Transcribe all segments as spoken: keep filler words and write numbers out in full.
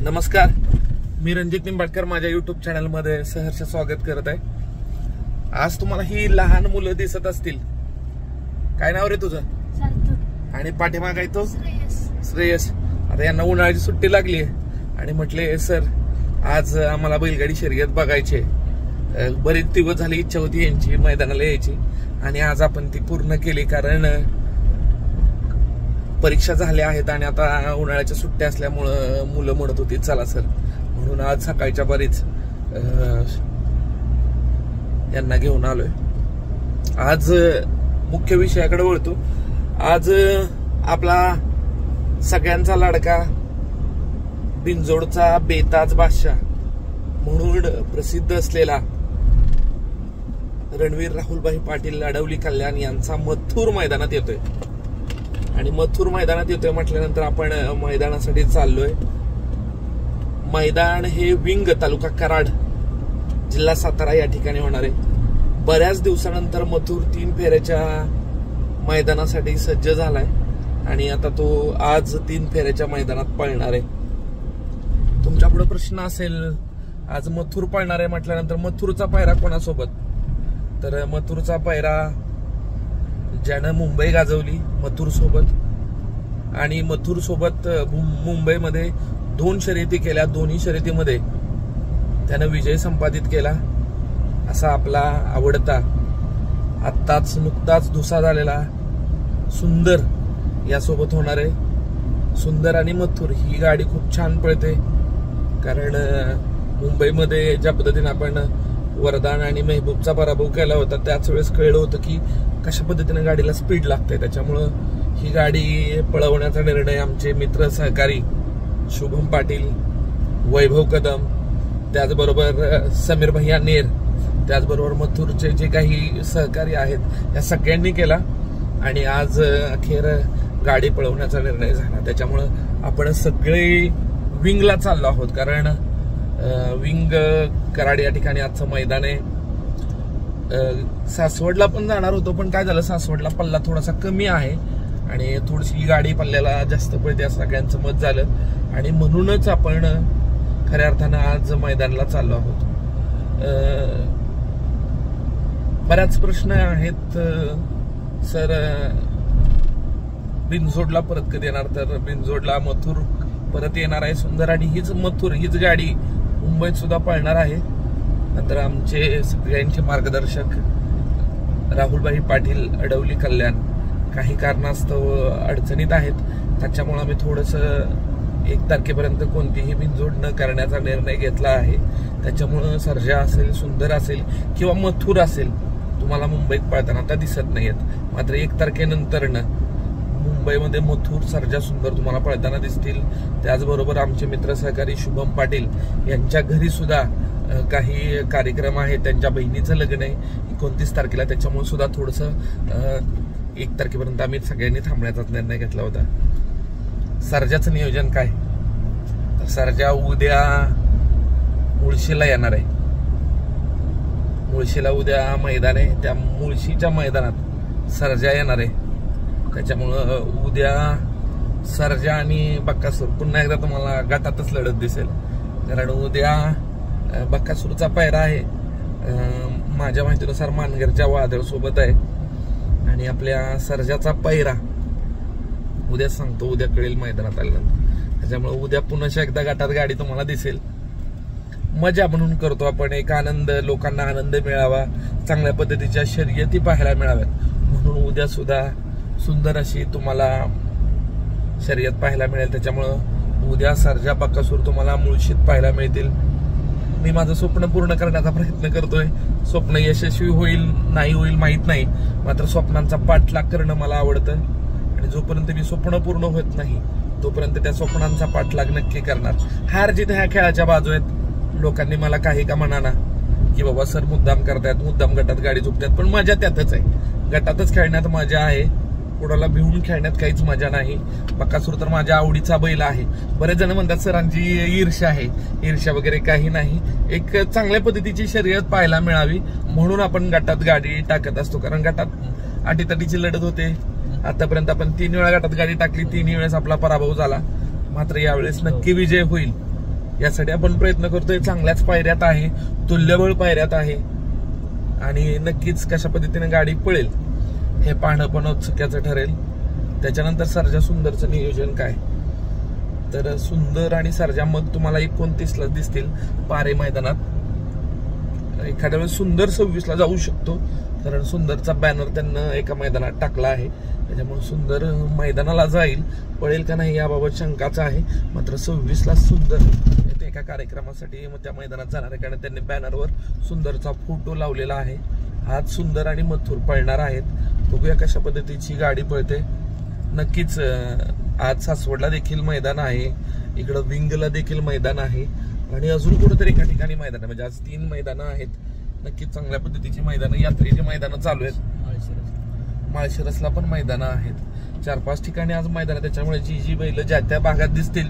नमस्कार, मी रणजित निंबाळकर माझ्या YouTube channel मध्ये सहर्ष स्वागत करत आहे। आज तुम्हाला ही लहान मुलं दिसत असतील। काय नाव रे तुझं? आणि पाठीमागे काय तो? श्रेयस। आता यांना उन्हाळ्याची सुट्टी लागली आहे आणि म्हटले सर आज आम्हाला बैलगाडी शर्यत बघायची। बरीच दिवस झाली इच्छा होती यांची मैदानाला यायची आणि आज आपण ती पूर्ण केली, कारण परीक्षा झाल्या आहेत आणि आता उन्हाळ्याच्या सुट्ट्या असल्यामुळे मुलं म्हणत होती चला सर, म्हणून आज सकाळच्या बरीच यांना घेऊन आलोय। आज मुख्य विषयाकडे वळतो। आज आपला सगळ्यांचा लाडका बिनजोडचा बेताज बादशाह म्हणून प्रसिद्ध असलेला रणवीर राहुलभाई पाटील अडवली कल्याण यांचा मथुर मैदानात येतोय आणि मथुर मैदानात येतोय म्हटल्यानंतर आपण मैदानासाठी चाललोय। मैदान हे विंग, तालुका कराड, जिल्हा सातारा या ठिकाणी होणार आहे। बऱ्याच दिवसानंतर मथुर तीन फेऱ्याच्या मैदानासाठी सज्ज झालाय आणि आता तो आज तीन फेऱ्याच्या मैदानात पळणार आहे। तुमच्या पुढे प्रश्न असेल, आज मथुर पळणार आहे म्हटल्यानंतर मथुरचा पायरा कोणासोबत? तर मथुरचा पायरा ज्यानं मुंबई गाजवली मथुर सोबत, आणि मथुर सोबत मुंबईमध्ये दोन शर्यती केल्या, दोन्ही शर्यतीमध्ये त्यानं विजय संपादित केला। असा आपला आवडता आत्ताच नुकताच दुसरा झालेला सुंदर यासोबत होणार आहे। सुंदर आणि मथुर ही गाडी खूप छान पळते, कारण मुंबईमध्ये ज्या पद्धतीने आपण वरदान आणि मेहबूबचा पराभव केला होता त्याच वेळेस कळलं होतं की कशा पद्धतीने गाडीला स्पीड लागते। त्याच्यामुळं ही गाडी पळवण्याचा निर्णय आमचे मित्र सहकारी शुभम पाटील, वैभव कदम, त्याचबरोबर समीर भैया नेर, त्याचबरोबर मथुरचे जे काही सहकारी आहेत या सगळ्यांनी केला आणि आज अखेर गाडी पळवण्याचा निर्णय झाला। त्याच्यामुळं आपण सगळे विंगला चाललो आहोत, कारण विंग कराड या ठिकाणी आजचं मैदान आहे। सासवडला पण जाणार होतो, पण काय झालं, सासवडला पल्ला थोडासा कमी आहे आणि थोडीशी गाडी पल्ल्याला जास्त पळते असं सगळ्यांचं मत झालं आणि म्हणूनच आपण खऱ्या अर्थानं आज मैदानाला चाललो आहोत। बऱ्याच प्रश्न आहेत, सर बिनजोडला परत कधी येणार? तर बिनजोडला मथुर परत येणार आहे सुंदर, आणि हीच मथुर हीच गाडी मुंबईत सुद्धा पळणार आहे। नंतर आमचे सगळ्यांचे मार्गदर्शक राहुलभाई पाटील अडवली कल्याण काही कारणास्तव अडचणीत आहेत, त्याच्यामुळे आम्ही थोडस एक तारखेपर्यंत कोणतीही बिनजोड न करण्याचा निर्णय घेतला आहे। त्याच्यामुळं सर्जा असेल, सुंदर असेल किंवा मथुर असेल तुम्हाला मुंबईत पळताना आता दिसत नाहीयेत, मात्र एक तारखेनंतर न मुंबईमध्ये मथुर, सर्जा, सुंदर तुम्हाला पळताना दिसतील। त्याचबरोबर आमचे मित्र सहकारी शुभम पाटील यांच्या घरी सुद्धा काही कार्यक्रम आहेत, त्यांच्या बहिणीचं लग्न आहे एकोणतीस तारखेला, त्याच्यामुळे सुद्धा थोडस एक तारखेपर्यंत आम्ही सगळ्यांनी थांबण्याचा निर्णय घेतला होता। सर्जाचं नियोजन काय? तर सर्जा उद्या मुळशीला येणार आहे। मुळशीला उद्या मैदान आहे, त्या मुळशीच्या मैदानात सर्जा येणार आहे। त्याच्यामुळं उद्या सर्जा आणि बक्कासूर पुन्हा एकदा तुम्हाला गटातच लढत दिसेल, कारण उद्या बक्कासूरचा पायरा आहे माझ्या माहितीनुसार मानगरच्या वादळ सोबत आहे आणि आपल्या सर्जाचा पायरा उद्या सांगतो, उद्या कळेल मैदानात आल्यानंतर। त्याच्यामुळे उद्या पुन्हा एकदा गटात गाडी तुम्हाला दिसेल। मजा म्हणून करतो आपण, एक आनंद, लोकांना आनंद मिळावा, चांगल्या पद्धतीच्या शर्यती पाहायला मिळाव्यात म्हणून उद्या सुद्धा सुंदर अशी तुम्हाला शर्यत पाहायला मिळेल। त्याच्यामुळं उद्या सर्जा, बक्कासूर तुम्हाला मुळशीत पाहायला मिळतील। मी माझं स्वप्न पूर्ण करण्याचा प्रयत्न करतोय। स्वप्न यशस्वी होईल नाही होईल माहित नाही, मात्र स्वप्नांचा पाठलाग करणं मला आवडतं आणि जोपर्यंत मी स्वप्न पूर्ण होत नाही तोपर्यंत त्या स्वप्नांचा पाठलाग नक्की करणार। हार जीत ह्या खेळाच्या बाजू आहेत। लोकांनी मला काही का म्हणा ना की बाबा सर मुद्दाम करतायत, मुद्दाम गटात गाडी झुकतात, पण मजा त्यातच आहे। गटातच खेळण्यात मजा आहे, कोणाला भिवून खेळण्यात काहीच मजा नाही। बक्कासूर तर माझ्या आवडीचा बैल आहे। बरेच जण म्हणतात सरांची ईर्ष्या आहे, ईर्ष्या वगैरे काही नाही, एक चांगल्या पद्धतीची शर्यत पाहायला मिळावी म्हणून आपण गटात गाडी टाकत असतो, कारण गटात अटीतटीची लढत होते। आतापर्यंत आपण तीन वेळा गटात गाडी टाकली, तिन्ही वेळेस आपला पराभव झाला, मात्र यावेळेस नक्की विजय होईल यासाठी आपण प्रयत्न करतोय. चांगल्याच पायऱ्यात आहे, तुल्यबळ पायऱ्यात आहे आणि नक्कीच कशा पद्धतीने गाडी पळेल हे पाहणं पण औत्सुक्याचं ठरेल. त्याच्यानंतर सर्जा सुंदरचं नियोजन काय, तर सुंदर आणि सर्जा मग तुम्हाला एकोणतीस ला दिसतील पारे मैदानात. एखाद्या वेळेस सुंदर सव्वीस ला जाऊ शकतो, कारण सुंदरचा बॅनर त्यांना एका मैदानात टाकला आहे, त्याच्यामुळे सुंदर मैदानाला जाईल. पळेल का नाही याबाबत शंकाच आहे. मात्र सव्वीस ला सुंदर एका कार्यक्रमासाठी त्या मैदानात जाणार आहे, कारण त्यांनी बॅनरवर सुंदरचा फोटो लावलेला आहे. आज सुंदर आणि मथुर पळणार आहेत. बघूया कशा पद्धतीची गाडी पळते. नक्कीच आज सासवडला देखील मैदान आहे, इकडं विंगला देखील मैदान आहे आणि अजून कुठेतरी एका ठिकाणी मैदान आहे. म्हणजे आज तीन मैदानं आहेत. नक्कीच चांगल्या पद्धतीची मैदानं, यात्रेची मैदानं चालू आहेत. माळशिरसला पण मैदानं आहेत. चार पाच ठिकाणी आज मैदान आहे. त्याच्यामुळे जी जी बैल ज्या त्या भागात दिसतील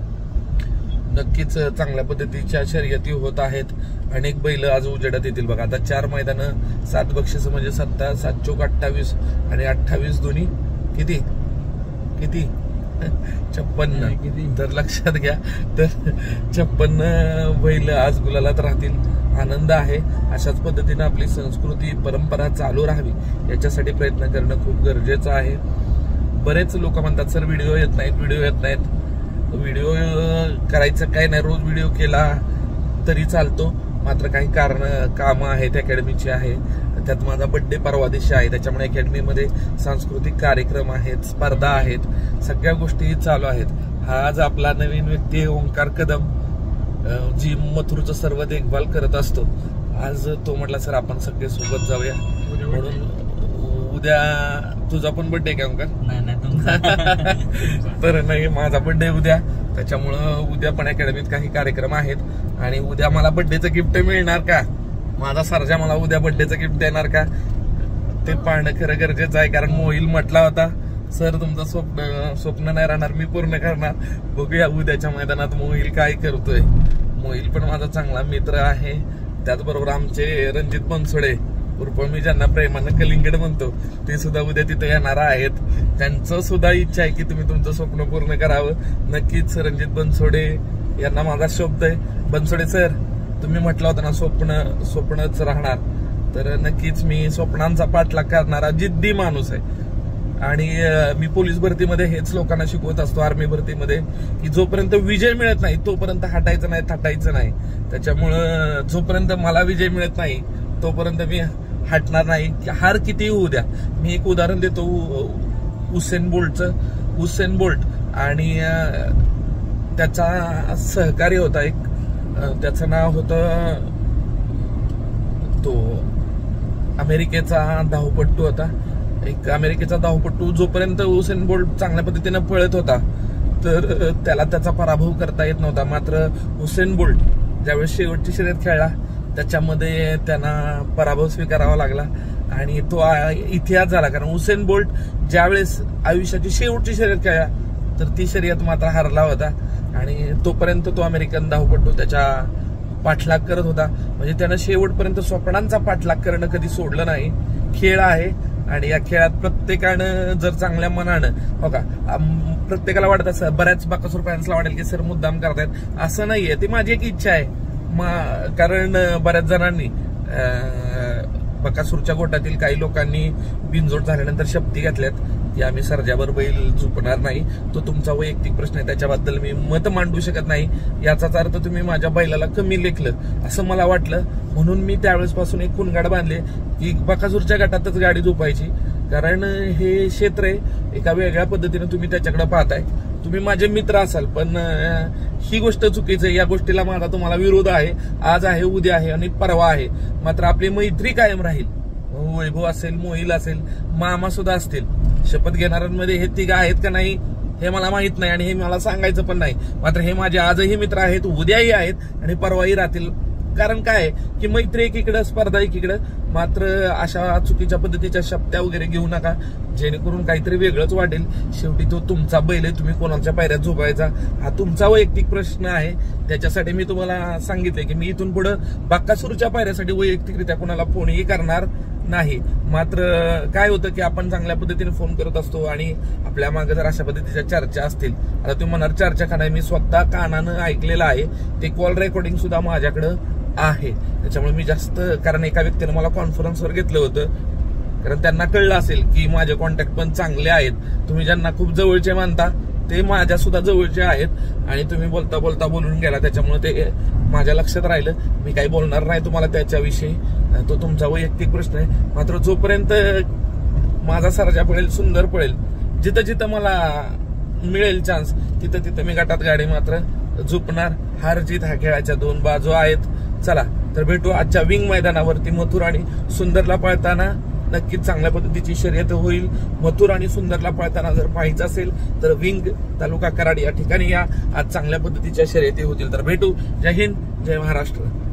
नक्कीच चांगल्या पद्धतीच्या शर्यती होत आहेत. अनेक बैल आज उजेडात येतील बघा. आता चार मैदानं, सात बक्षीस म्हणजे सत्ता सात चौक अठ्ठावीस आणि अठ्ठावीस दोन्ही किती किती छप्पन्न. तर लक्षात घ्या, तर छप्पन्न बैल आज गुलालात राहतील. आनंद आहे. अशाच पद्धतीने आपली संस्कृती परंपरा चालू राहावी याच्यासाठी प्रयत्न करणं खूप गरजेचं आहे. बरेच लोक म्हणतात सर व्हिडिओ येत नाहीत, व्हिडिओ येत नाहीत. व्हिडिओ करायचं काय नाही, रोज व्हिडिओ केला तरी चालतो. मात्र काही कारण कामं आहेत, अकॅडमीची आहे, त्यात माझा बड्डे परवा दिवशी आहे, त्याच्यामुळे अकॅडमीमध्ये सांस्कृतिक कार्यक्रम आहेत, स्पर्धा आहेत, सगळ्या गोष्टी चालू आहेत. हा आज आपला नवीन व्यक्ती ओंकार कदम, जी मथुरचं सर्व देखभाल करत असतो, आज तो म्हटला सर आपण सगळे सोबत जाऊया. म्हणून उद्या तुझा पण बर्थडे का ओंकार? नाही नाही तुमचा तर नाही, माझा बर्थडे उद्या, त्याच्यामुळं उद्या पण अकॅडमीत काही कार्यक्रम आहेत. आणि उद्या मला बर्थडेचं गिफ्ट मिळणार का, माझा सर्जा मला उद्या बर्थडेचं गिफ्ट देणार का, ते पाहणं खरं गरजेचं आहे. कारण मोहिल म्हटला होता सर तुमचं स्वप्न स्वप्न नाही राहणार, मी पूर्ण करणार. बघूया उद्याच्या मैदानात मोहिल काय करतोय. मोहिल पण माझा चांगला मित्र आहे. त्याचबरोबर आमचे रणजित बनसोडे उर्फ मी ज्यांना प्रेमानं कलिंगड म्हणतो, ते सुद्धा उद्या तिथे येणार आहेत. त्यांचं सुद्धा इच्छा आहे की तुम्ही तुमचं स्वप्न पूर्ण करावं. नक्कीच रणजित बनसोडे यांना माझा शब्द आहे. बनसोडे सर, तुम्ही म्हटलं होतं ना स्वप्न स्वप्नच राहणार, तर नक्कीच मी स्वप्नांचा पाठलाग करणारा जिद्दी माणूस आहे. आणि मी पोलीस भरतीमध्ये हेच लोकांना शिकवत असतो, आर्मी भरतीमध्ये, की जोपर्यंत विजय मिळत नाही तोपर्यंत हटायचं नाही, थाटायचं नाही. त्याच्यामुळं जोपर्यंत मला विजय मिळत नाही तोपर्यंत मी हटणार नाही. हार कितीही होऊ द्या. मी एक उदाहरण देतो उसेन बोल्टचं. उसेन बोल्ट आणि त्याचा सहकारी होता एक, त्याचं नाव होतं, तो अमेरिकेचा धावपट्टू होता. एक अमेरिकेचा धावपट्टू जोपर्यंत उसेन बोल्ट चांगल्या पद्धतीने पळत होता तर त्याला त्याचा पराभव करता येत नव्हता. मात्र उसेन बोल्ट ज्यावेळेस शेवटची शर्यत खेळला त्याच्यामध्ये त्यांना पराभव स्वीकारावा लागला आणि तो इतिहास झाला. कारण उसेन बोल्ट ज्यावेळेस आयुष्याची शेवटची शर्यत खेळला तर ती शर्यत मात्र हारला होता आणि तोपर्यंत तो अमेरिकन धावपट्टू त्याच्या पाठलाग करत होता. म्हणजे त्यानं शेवटपर्यंत स्वप्नांचा पाठलाग करणं कधी सोडलं नाही. खेळ आहे आणि या खेळात प्रत्येकानं जर चांगल्या मनानं, हो का, प्रत्येकाला वाटत असं, बऱ्याच बाकासूर फॅन्सला वाटेल की सर मुद्दाम करतायत, असं नाहीये. ती माझी एक इच्छा आहे. कारण बऱ्याच जणांनी बकासूरच्या गोटातील काही लोकांनी बिनजोड झाल्यानंतर शपथी घातल्यात की आम्ही सर्जावर बैल झुपणार नाही. तो तुमचा वैयक्तिक प्रश्न आहे, त्याच्याबद्दल मी मत मांडू शकत नाही. याचाच अर्थ तुम्ही माझ्या बैलाला कमी लेखलं असं मला वाटलं. म्हणून मी त्यावेळेस पासून एक खुणगाड बांधले की बकासूरच्या गटातच गाडी झोपायची. कारण हे क्षेत्र आहे, एका वेगळ्या पद्धतीने तुम्ही त्याच्याकडे पाहताय. तुम्ही माझे मित्र असाल पण ही गोष्ट चुकीची आहे. या गोष्टीला माझा तुम्हाला विरोध आहे. आज आहे, उद्या आहे आणि परवा आहे. मात्र आपली मैत्री कायम राहील. वैभव असेल, मोहिल असेल, मामा सुद्धा असतील. शपथ घेणाऱ्यांमध्ये हे तिघ आहेत का नाही हे मला माहित नाही आणि हे मला सांगायचं पण नाही. मात्र हे माझे आजही मित्र आहेत, उद्याही आहेत आणि परवाही राहतील. कारण काय की मैत्री एकीकडे, स्पर्धा एकीकडे. मात्र अशा चुकीच्या पद्धतीच्या शब्द्या वगैरे घेऊ नका, जेणेकरून काहीतरी वेगळंच वाटेल. शेवटी तो तुमचा बैल आहे, तुम्ही कोणाच्या पायऱ्यात झोपायचा हा तुमचा वैयक्तिक प्रश्न आहे. त्याच्यासाठी मी तुम्हाला सांगितले की मी इथून पुढे बकासूरच्या पायऱ्यासाठी वैयक्तिकरित्या कोणाला फोनही करणार नाही. मात्र काय होतं की आपण चांगल्या पद्धतीने फोन करत असतो आणि आपल्या मागे जर अशा पद्धतीच्या चर्चा असतील, आता तुम्ही म्हणाल चर्चा का नाही, मी स्वतः कानानं ऐकलेलं आहे, ते कॉल रेकॉर्डिंग सुद्धा माझ्याकडं आहे. त्याच्यामुळे मी जास्त, कारण एका व्यक्तीने मला कॉन्फरन्सवर घेतलं होतं, कारण त्यांना कळलं असेल की माझे कॉन्टॅक्ट पण चांगले आहेत. तुम्ही ज्यांना खूप जवळचे मानता ते माझ्या सुद्धा जवळचे आहेत आणि तुम्ही बोलता बोलता बोलून गेला, त्याच्यामुळे ते माझ्या लक्षात राहिलं. मी काही बोलणार नाही तुम्हाला त्याच्याविषयी, तो तुमचा वैयक्तिक प्रश्न आहे. मात्र जोपर्यंत माझा सर्जा पळेल, सुंदर पळेल, जिथं जिथं मला मिळेल चान्स तिथं तिथं मी गटात गाडी मात्र झुपणार. हार जीत हा खेळाच्या दोन बाजू आहेत. चला तर भेटू आजच्या विंग मैदानावरती. मथुर आणि सुंदरला पळताना नक्कीच चांगल्या पद्धतीची शर्यत होईल. मथुर आणि सुंदरला पळताना जर पाहायचं असेल तर विंग तालुका कराड या ठिकाणी या. आज चांगल्या पद्धतीच्या शर्यती होतील. तर भेटू. जय हिंद, जय महाराष्ट्र.